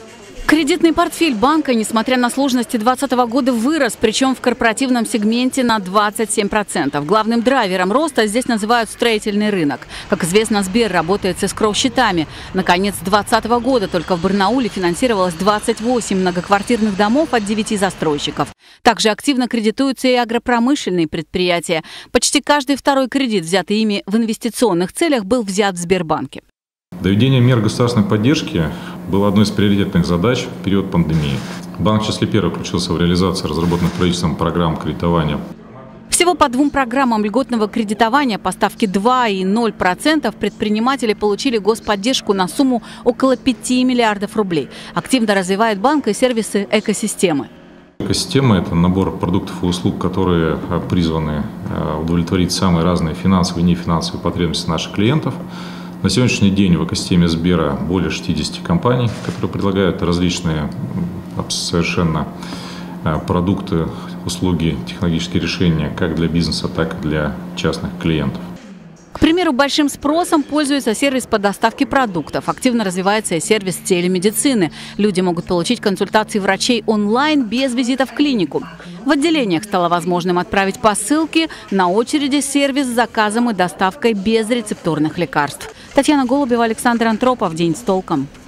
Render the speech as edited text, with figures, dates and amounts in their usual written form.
Кредитный портфель банка, несмотря на сложности 2020 года, вырос, причем в корпоративном сегменте на 27%. Главным драйвером роста здесь называют строительный рынок. Как известно, Сбер работает с эскроу-счетами. Наконец 2020 года только в Барнауле финансировалось 28 многоквартирных домов от 9 застройщиков. Также активно кредитуются и агропромышленные предприятия. Почти каждый второй кредит, взятый ими в инвестиционных целях, был взят в Сбербанке. Доведение мер государственной поддержки было одной из приоритетных задач в период пандемии. Банк в числе первых включился в реализацию разработанных правительством программ кредитования. Всего по 2 программам льготного кредитования по ставке 2 и 0% предприниматели получили господдержку на сумму около 5 миллиардов рублей. Активно развивает банк и сервисы экосистемы. Экосистема – это набор продуктов и услуг, которые призваны удовлетворить самые разные финансовые и нефинансовые потребности наших клиентов. На сегодняшний день в экосистеме Сбера более 60 компаний, которые предлагают различные совершенно продукты, услуги, технологические решения как для бизнеса, так и для частных клиентов. К примеру, большим спросом пользуется сервис по доставке продуктов. Активно развивается и сервис телемедицины. Люди могут получить консультации врачей онлайн без визита в клинику. В отделениях стало возможным отправить посылки. На очереди сервис с заказом и доставкой без рецептурных лекарств. Татьяна Голубева, Александр Антропов. День с толком.